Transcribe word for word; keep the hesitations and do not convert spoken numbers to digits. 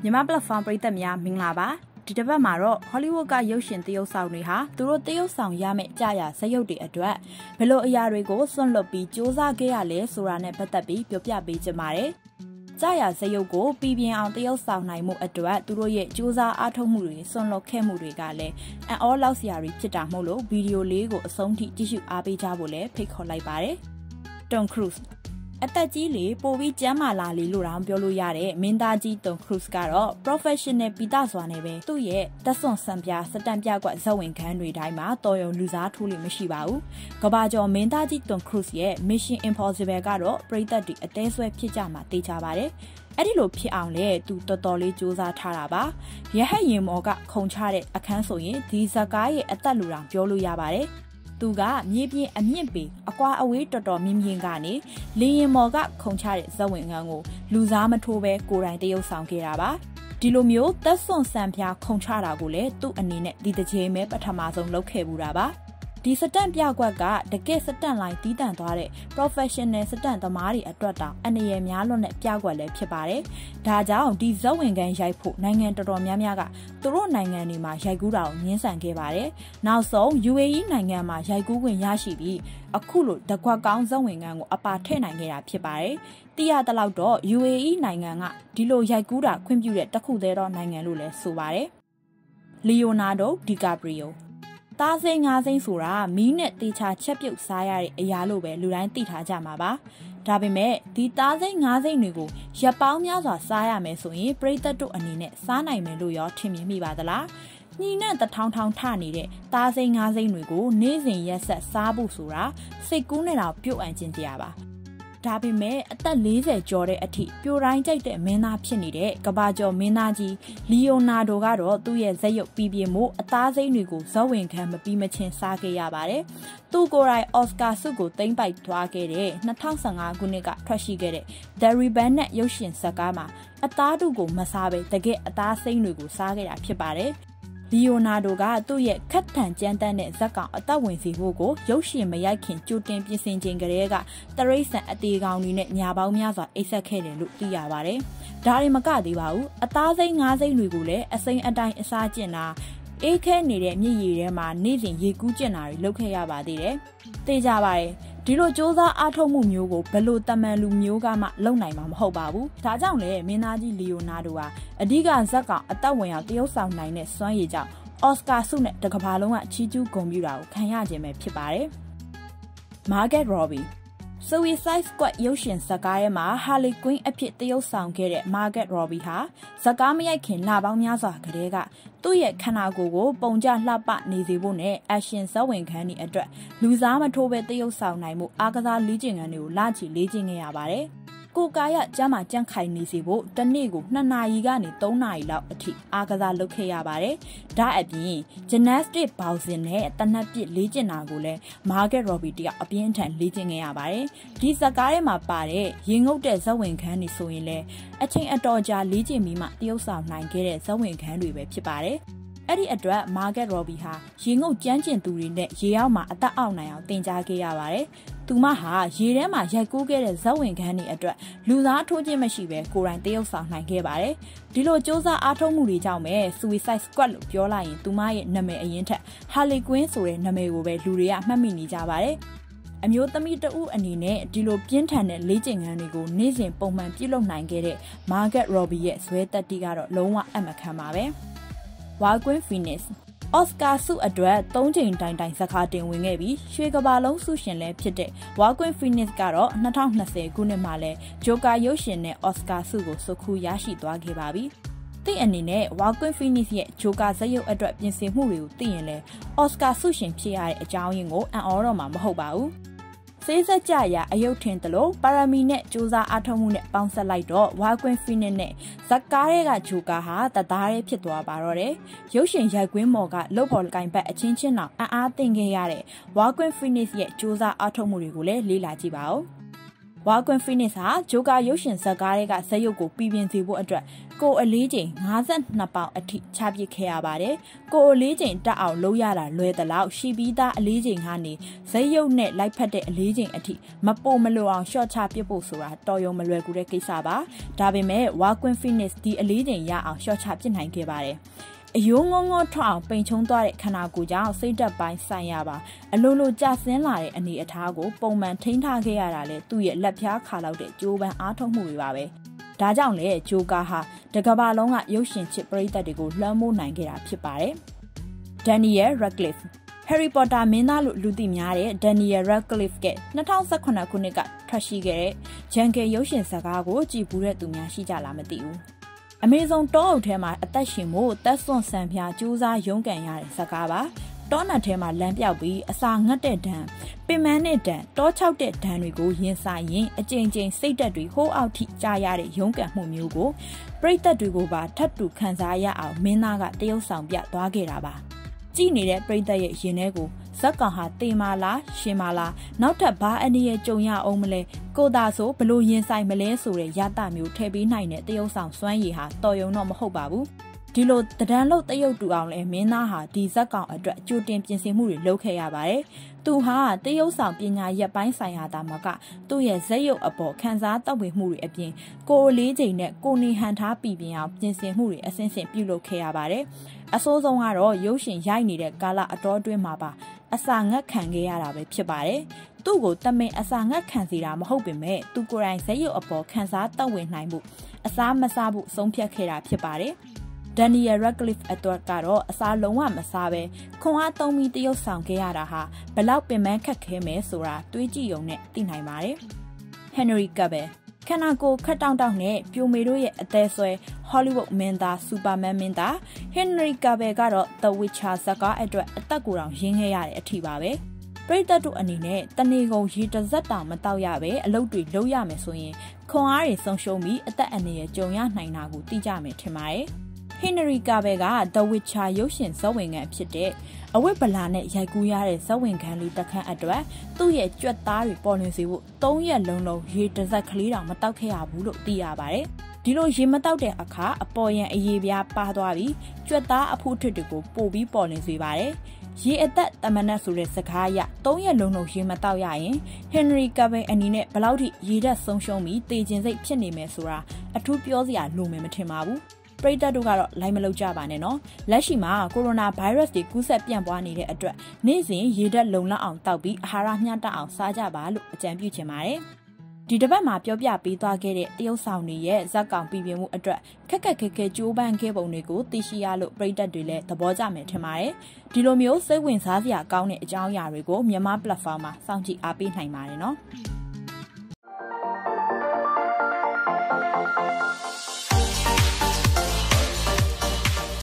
မြန်မာပလက်ဖောင်းပရိသတ်များမင်္ဂလာပါဒီတစ်ပတ်မှာတော့ Hollywood ကရုပ်ရှင်သရုပ်ဆောင်တွေဟာသူတို့သရုပ်ဆောင်ရမယ့်ကြာရဇာတ်ရုပ်တွေအတွက်ဘယ်လိုအရာတွေကိုစွန့်လွတ်ပြီးစူးစမ်းခဲ့ရလဲဆိုတာနဲ့ပတ်သက်ပြီးပြောပြပေးချင်ပါတယ်ကြာရဇာတ်ရုပ်ကိုပြည်ပြင်းအောင်သရုပ်ဆောင်နိုင်မှုအတွက်သူတို့ရဲ့စူးစမ်းအားထုတ်မှုတွေစွန့်လွတ်ခဲ့မှုတွေကလည်းအံ့ဩလောက်စရာတွေဖြစ်တာမို့လို့ဗီဒီယိုလေးကိုအဆုံးထိကြည့်ရှုအားပေးကြဖို့လည်းဖိတ်ခေါ်လိုက်ပါတယ် Tom Cruiseအသက်ကြီးလေပိုပြီးကျန်းမာလာလေလို့တောင်ပြောလို့ရတဲ့မင်းသားကြီးTom Cruiseကတော့ professional ပိသားစွာနဲ့ပဲသူ့ရဲ့သက်စွန့်စံပြစတန်ပြကွက်ဇဝင်ခန်းတွေတိုင်းမှာတော်ရုံလူစားထိုးလို့မရှိပါဘူး။ကဘာကျော်မင်းသားကြီးTom Cruiseရဲ့ Mission Impossible ကတော့ပရိသတ်တွေအသေးဆွဲဖြစ်ကြမှာသိကြပါတယ်။အဲ့ဒီလိုဖြစ်အောင်လေသူတော်တော်လေးစူးစမ်းထားတာပါ။ရဟတ်ရင်မော်ကခုံချတဲ့အခန်းဆိုရင်ဒီဇကားရဲ့အသက်လူတောင်ပြောလို့ရပါတယ်။သူကမြေပြင်အမြင့်ပေအကွာအဝေးတော်တော်မြင့်မြင့်ကနေလင်းရင်မော်ကခုံချတဲ့ဇဝင်ခန်းကိုလူစားမထိုးပဲကိုယ်တိုင်တရုပ်ဆောင်ခဲ့တာပါဒီလိုမျိုးသက်စွန့်စံပြခုံချတာကိုလည်းသူ့အနေနဲ့ဒီတစ်ချိန်ပဲပထမဆုံးလုပ်ခဲ့ဘူးတာပါဒီစတန့်ပြကွက်ကတကယ်စတန့်လိုင်းတီးတန့်သွားတဲ့ professional စတန့်သမားတွေအတွက်တောင်အနေရများလွန်းတဲ့ပြကွက်လည်းဖြစ်ပါတယ်။ဒါကြောင့်ဒီဇက်ဝင်ကန်ရိုက်ဖို့နိုင်ငံတော်တော်များများကသူတို့နိုင်ငံတွေမှာရိုက်ကူးတာကိုငင်းဆန်ခဲ့ပါတယ်။နောက်ဆုံး U A E နိုင်ငံမှာရိုက်ကူးခွင့်ရရှိပြီးအခုလိုတကွက်ကောင်းဇက်ဝင်ကန်ကိုအပါထည့်နိုင်ခဲ့တာဖြစ်ပါတယ်။သိရတဲ့လောက်တော့ U A E နိုင်ငံကဒီလိုရိုက်ကူးတာခွင့်ပြုတဲ့တခုသေးသောနိုင်ငံလို့လည်းဆိုပါတယ်။ Leonardo DiCaprioသားစိမ်းငါးစိမ်းဆိုတာမီးနဲ့တေချာချက်ပြုတ်စားရတဲ့အရာလို့ပဲလူတိုင်းသိထားကြမှာပါဒါပေမဲ့ဒီသားစိမ်းငါးစိမ်းတွေကိုရပ်ပေါင်းများစွာစားရမယ်ဆိုရင်ပရိသတ်တို့အနေနဲ့စားနိုင်မယ်လို့ရောထင်မြင်မိပါသလားညီနဲ့တထောင်ထောင်ထနေတဲ့သားစိမ်းငါးစိမ်းတွေကိုနေ့စဉ်ရက်ဆက်စားဖို့ဆိုတာစိတ်ကူးနဲ့တော့ပြုတ်အံ့ခြင်းတရားပါဒါပေမဲ့အသက်၄၀ကျော်တဲ့အထိပြိုတိုင်းကြိုက်တဲ့မင်းသားဖြစ်နေတဲ့ကဘာကျော်မင်းသားကြီးလီယိုနာဒိုကတော့သူ့ရဲ့ဇက်ရုပ်ပြည်ပြင်းမှုအသားစိမ်းတွေကိုဇက်ဝင်ခံမပြီးမချင်းစားခဲ့ရပါတယ်။သူကိုယ်တိုင်အော်စကာဆုကိုသိမ်းပိုက်သွားခဲ့တဲ့၂၀၁၅ခုနှစ်ကထွက်ရှိခဲ့တဲ့ The Ribbon နဲ့ရုပ်ရှင်ဇာတ်ကားမှာအသားတုကိုမစားဘဲတကယ်အသားစိမ်းတွေကိုစားခဲ့တာဖြစ်ပါတယ်။လီယိုနာဒိုကသူ့ရဲ့ခက်ထန်ကြမ်းတမ်းတဲ့ဇက်ကောင်အသက်ဝင်စီဖို့ကိုရုပ်ရှင်မရိုက်ခင်ကြိုတင်ပြင်ဆင်ခြင်းကလေးကတရိတ်ဆန်အသေးကောင်တွေနဲ့ညာပေါင်းများစွာအိတ်ဆက်ခဲ့တယ်လို့သိရပါတယ်။ဒါတွေမကသေးပါဘူး။အသားစိမ်းငါးစိမ်းတွေကိုလည်းအစိမ်းအတိုင်းအစားကျင်တာအေးခဲနေတဲ့မြစ်ရည်ထဲမှာနေ့စဉ်ရေကူးကျင်တာတွေလုပ်ခဲ့ရပါသေးတယ်။သိကြပါတယ်။ဒီလိုစ조사အားထုတ်မှုမျိုးကိုဘယ်လိုတမန်လူမျိုးကမှလုပ်နိုင်မှာမဟုတ်ပါဘူး။ဒါကြောင့်လေမင်းသားကြီးလီယိုနာဒိုဟာအဓိကဇက်ကောင်အသက်ဝင်အောင်တရုပ်ဆောင်နိုင်တဲ့စွမ်းရည်ကြောင့်အော်စကာဆုနဲ့တကမ္ဘာလုံးကချီးကျူးဂုဏ်ပြုတာကိုခံရခြင်းပဲဖြစ်ပါတယ်။ Margot Robbie Suicide Squad ရုပ်ရှင်ဇာတ်ကားထဲမှာ Harley Quinn အဖြစ်သရုပ်ဆောင်ခဲ့တဲ့ Margot Robbie ဟာဇာတ်ကားမရိုက်ခင်လပေါင်းများစွာကတည်းကသူ့ရဲ့ခန္ဓာကိုယ်ကိုပုံကျလှပနေစေဖို့နဲ့ action ဇက်ဝင်ခန်းတွေအတွက်လူစားမထိုးပဲသရုပ်ဆောင်နိုင်မှုအားကစားလေ့ကျင့်ခန်းတွေကိုလာချီလေ့ကျင့်ခဲ့ရပါတယ်။ကိုကာယကျမ်းမာကြန့်ခိုင်နေစေဖို့တစ်နေ့ကိုနှစ်နာရီကနေသုံးနာရီလောက်အထိအားကစားလုပ်ခဲ့ရပါတယ်။ဒါအပြင် gymnastic ဘောက်ဆင်နဲ့တနက်ပစ်လေ့ကျင့်တာကိုလည်း Margot Robbie တယောက်အပြင်းထန်လေ့ကျင့်ခဲ့ရပါတယ်။ဒီဇာတ်ကားထဲမှာပါတဲ့ရေငုပ်တဲ့ဇက်ဝင်ခန်းတွေဆိုရင်လည်းအချိန်အတော်ကြာလေ့ကျင့်ပြီးမှတရုပ်ဆောင်နိုင်ခဲ့တဲ့ဇက်ဝင်ခန်းတွေပဲဖြစ်ပါတယ်။အဲ့ဒီအတွက် Margot Robbie ဟာရေငုပ်ကြမ်းကျင်သူတွေနဲ့ရေအောက်မှာအသက်အောက်နိုင်အောင်တင်ကြားခဲ့ရပါတယ်။သူမဟာရေထဲမှာရိုက်ကူးခဲ့တဲ့ဇက်ဝင်ခန်းတွေအတွက်လူသားထိုးခြင်းမရှိဘဲကိုယ်တိုင်တရုပ်ဆောင်နိုင်ခဲ့ပါတယ်။ဒီလိုစ조사အားထုတ်မှုတွေကြောင့်ပဲ Suicide Squad လို့ပြောလိုက်ရင်သူမရဲ့နာမည်အရင်ထက် Harley Quinn ဆိုတဲ့နာမည်ကိုပဲလူတွေကမှတ်မိနေကြပါတယ်။အမျိုးသမီးတဦးအနေနဲ့ဒီလိုပြင်းထန်တဲ့လေ့ကျင့်ခန်းတွေကိုနေ့စဉ်ပုံမှန်ပြုလုပ်နိုင်ခဲ့တဲ့ Margot Robbie ရဲ့ဇွဲတက်တီကတော့လုံးဝအမခံပါပဲ။ Joaquin Phoenix အော်စကာဆုအတွက်သုံးချိန်တိုင်တိုင်ဇကာတင်ဝင်ခဲ့ပြီးရွှေကဘာလုံးဆုရှင်လည်းဖြစ်တဲ့ Joaquin Phoenix ကတော့၂၀၂၀ခုနှစ်မှာလဲဂျိုကာရုပ်ရှင်နဲ့အော်စကာဆုကိုစုခုရရှိသွားခဲ့ပါပြီ။သိအနေနဲ့ Joaquin Phoenix ရဲ့ဂျိုကာဇာတ်ရုပ်အတွက်ပြင်ဆင်မှုတွေကိုသိရင်လဲအော်စကာဆုရှင်ဖြစ်ရတဲ့အကြောင်းရင်းကိုအံ့ဩတော့မှာမဟုတ်ပါဘူး။စေးစက်ကြရာအယုတ်ထင်သလိုပါရမီနဲ့စူးစမ်းအားထုတ်မှုနဲ့ပေါင်းဆက်လိုက်တော့ Joaquin Phoenix နဲ့ဇက်ကားတွေကဂျိုကာဟာတသားရဲဖြစ်သွားပါတော့တယ်။ရုပ်ရှင်ရိုက်ကွင်းမော်ကလုတ်ပေါ်ကိုင်ပတ်အချင်းချင်းအောင်အံ့အားသင့်ခဲ့ရတဲ့ Joaquin Phoenix ရဲ့စူးစမ်းအားထုတ်မှုတွေကိုလည်းလေ့လာကြည့်ပါဦး။ Wagwan Phoenix ဟာဂျိုကာရုပ်ရှင်ဇာတ်ကားတွေကဇာတ်ရုပ်ကိုပြည်ပြင်စေဖို့အတွက်ကိုအလေးချိန်၅၂ပေါင်အထိချပစ်ခဲ့ရပါတယ်။ကိုအလေးချိန်တက်အောင်လုပ်ရတာလွယ်သလောက်ရှိပြီးသားအလေးချိန်ကနေဇာတ်ရုပ်နဲ့လိုက်ဖက်တဲ့အလေးချိန်အထိမပိုမလိုအောင်ရှော့ချပစ်ဖို့ဆိုတာတော်ရုံမလွယ်ကူတဲ့ကိစ္စပါ။ဒါပေမဲ့ Wagwan Phoenix ဒီအလေးချိန်ရအောင်ရှော့ချပစ်နိုင်ခဲ့ပါတယ်။အယိုးငုံငုံထွက်အောင်ပိန်ချုံသွားတဲ့ခန္ဓာကိုယ်ကြောင့်စိတ်ဓာတ်ပိုင်းဆိုင်ရပါအလိုလိုကျဆင်းလာတဲ့အနေအထားကိုပုံမှန်ထိန်းထားခဲ့ရတာလေသူ့ရဲ့လက်ဖြားခါလောက်တဲ့ကြိုးပမ်းအားထုတ်မှုတွေပါပဲဒါကြောင့်လေဂျိုကာဟာတကဘာလုံးကရုပ်ရှင်ချစ်ပရိသတ်တွေကိုလွှမ်းမိုးနိုင်ခဲ့တာဖြစ်ပါတယ် Daniel Radcliffe Harry Potter မင်းသားလို့လူသိများတဲ့ Daniel Radcliffe က၂၀၁၇ခုနှစ်ကထွက်ရှိခဲ့တဲ့ Jungle ရုပ်ရှင်ဇာတ်ကားကိုကြည့်ဘူးတဲ့သူများရှိကြလားမသိဘူးအမေဇုံတောအုပ်ထဲမှာအသက်ရှင်မှုတက်ဆွန့်ဆန်ဖျားကြိုးစားရုန်းကန်ရတဲ့ဇာတ်ကားပါတောနတ်ထဲမှာလမ်းပြောက်ပြီးအစာငတ်တဲ့ဒဏ်ပင်မနဲ့ဒဏ်တောချောက်တဲ့ဒဏ်တွေကိုရင်ဆိုင်ရင်အကြိမ်ကြိမ်စိတ်တက်တွေဟိုးအောက်ထိကြာရတဲ့ရုန်းကန်မှုမျိုးကိုပရိသတ်တွေကိုပါထပ်တူခံစားရအောင်မင်းသားကတရုပ်ဆောင်ပြသွားခဲ့တာပါကြည့်နေတဲ့ပရိသတ်ရဲ့ရင်ထဲကိုဇက်ကောင်ဟာတေမာလားရှင်မာလားနောက်ထပ်ဘာအနေရဲ့ကြုံရအောင်မလဲကိုသာဆိုဘလို့ရင်ဆိုင်မလဲဆိုတဲ့ရတမျိုးထည့်ပေးနိုင်တဲ့တရုပ်ဆောင်စွမ်းရည်ဟာတော်ရုံတော့မဟုတ်ပါဘူးဒီလိုတဒန်းလို့တရုပ်တူအောင်လဲမင်းသားဟာဒီဇက်ကောင်အတွက်ကြိုတင်ပြင်ဆင်မှုတွေလုပ်ခဲ့ရပါတယ်သူဟာတရုပ်ဆောင်ပညာရပ်ပိုင်းဆိုင်ရာတာမကသူ့ရဲ့ဇက်ရုပ်အပေါ်ခန်းစားတောက်ဝေမှုတွေအပြင်ကိုအလေးချိန်နဲ့ကိုနေဟန်ထားပြည်ပြင်အောင်ပြင်ဆင်မှုတွေအဆင့်ဆင့်ပြုလုပ်ခဲ့ရပါတယ်အဆိုးဆုံးကတော့ရုပ်ရှင်ရိုက်နေတဲ့ကာလအတော်အတွင်းမှာပါအစာငတ်ခံခဲ့ရတာပဲဖြစ်ပါတယ်။သူ့ကိုတမင်အစာငတ်ခံစီတာမဟုတ်ပေမဲ့သူကိုယ်တိုင်ဇက်ရုပ်အပေါ်ခန်းစားတောက်ဝင်နိုင်မှုအစာမစားဖို့ဆုံးဖြတ်ခဲ့တာဖြစ်ပါတယ်။ Daniel Radcliffe အတွက်ကတော့အစာလုံးဝမစားပဲခွန်အားသုံးပြီးတရုပ်ဆောင်ခဲ့ရတာဟာဘလောက်ပင်ပန်းခက်ခဲမယ်ဆိုတာတွေးကြည့်ရုံနဲ့သိနိုင်ပါတယ်။ Henry Cavillခန္ဓာကိုယ်ခက်တောင့်တောင့်နဲ့ပြိုမေတို့ရဲ့အသေးဆွဲ Hollywood မင်းသား Superman မင်းသား Henry Cavill ကတော့ The Witcher ဇာတ်ကားအတွက်အသက်ကိုယ်တော်ရင်းခဲ့ရတဲ့အထိပါပဲပရိသတ်တို့အနေနဲ့တနေကုန်ရေတစက်တောင်မတောက်ရပဲအလုပ်တွေလုပ်ရမယ်ဆိုရင်ခွန်အားတွေဆုံးရှုံးပြီးအသက်အန္တရာယ်ကြုံရနိုင်တာကိုသိကြမယ်ထင်ပါတယ်Henry Cavill က The Witcher ရုပ်ရှင်ဇာတ်ဝင်ခံဖြစ်တဲ့အဝတ်ဗလာနဲ့ရိုက်ကူးရတဲ့ဇာတ်ဝင်ခံလေးတစ်ခန်းအတွက်သူ့ရဲ့ကြွက်သားတွေပေါ်လွင်စေဖို့၃ရက်လုံးလုံးရေတစက်ကလေးတောင်မတောက်ခဲ့ရဘူးလို့သိရပါတယ်။ဒီလိုရေမတောက်တဲ့အခါအပေါ်ရန်အရေပြားပါသွားပြီးကြွက်သားအဖုထစ်တွေကိုပို့ပြီးပေါ်လွင်စေပါတယ်။ရေအသက်တမနက်ဆိုတဲ့စကားအရ၃ရက်လုံးလုံးရေမတောက်ရရင် Henry Cavill အနေနဲ့ဘလောက်ထိရေဓာတ်ဆုံးရှုံးပြီးတေကျင်စိတ်ဖြစ်နေမယ်ဆိုတာအထူးပြောစရာလိုမယ်မထင်ပါဘူး။ပရိသတ်တို့ကတော့လိုက်မလုပ်ကြပါနဲ့နော်လက်ရှိမှာကိုရိုနာဗိုင်းရပ်စ်တွေကူးစက်ပြန့်ပွားနေတဲ့အတွက်နေ့စဉ်ရေဓာတ်လုံလောက်အောင်တောက်ပြီးအာဟာရမျှတအောင်စားကြပါလို့အကြံပြုချင်ပါတယ်ဒီတစ်ပတ်မှာပြောပြပေးသွားခဲ့တဲ့တရုတ်ဆောင်တွေရဲ့ဇက်ကောင်ပြည်ပြမှုအတွက်ခက်ခက်ခဲခဲကြိုးပမ်းခဲ့ပုံတွေကိုသိရှိရလို့ပရိသတ်တွေလည်းသဘောကျမယ်ထင်ပါတယ်ဒီလိုမျိုးစိတ်ဝင်စားစရာကောင်းတဲ့အကြောင်းအရာတွေကိုမြန်မာ platform မှာစောင့်ကြည့်အားပေးနိုင်ပါတယ်နော်